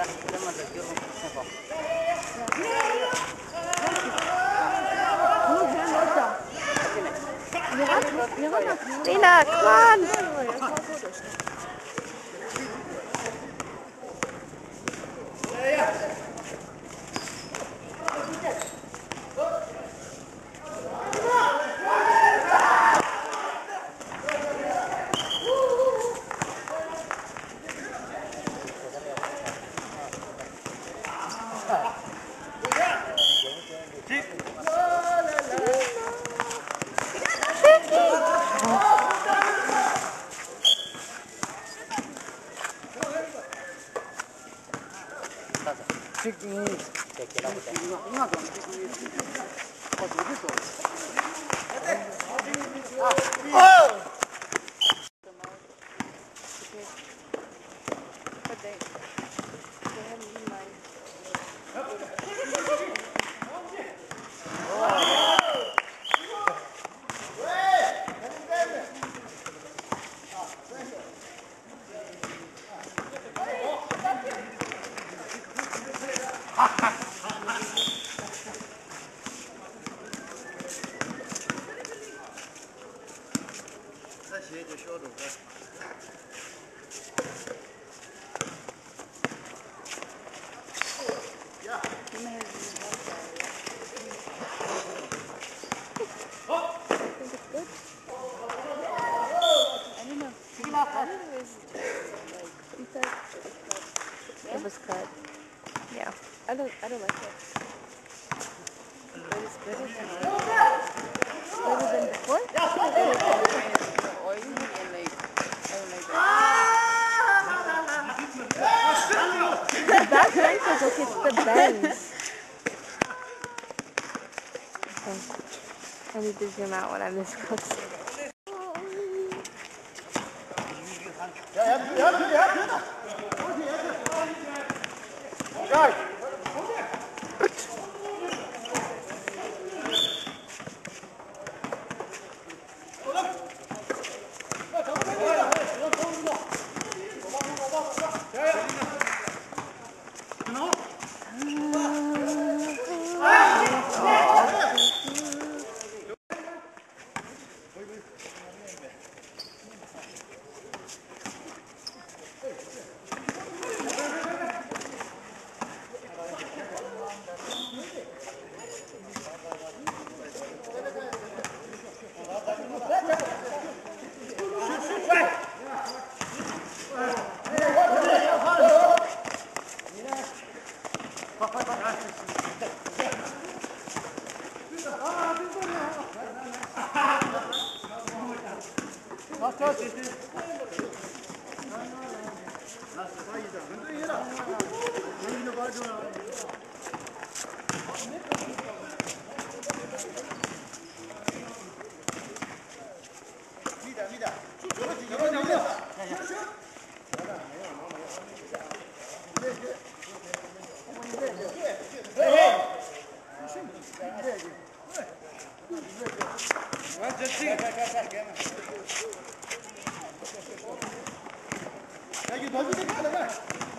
Lena, come on! It was cut. Yeah. I don't like it. But it's better than before? Oily and like, I don't like that. The back length is okay, it's the bends. Okay. I need to zoom out when I'm this close. Ya,